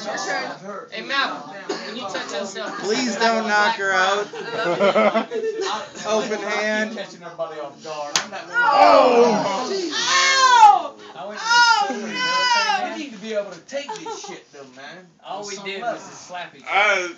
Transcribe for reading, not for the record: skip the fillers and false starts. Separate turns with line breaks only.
Hey, Malcom, when you touch yourself,
Please don't knock her out. Open hand.
Catching everybody off guard.
Oh!
I went to the military. You need to be able to take this shit, though, man.
all we did was just slap each other.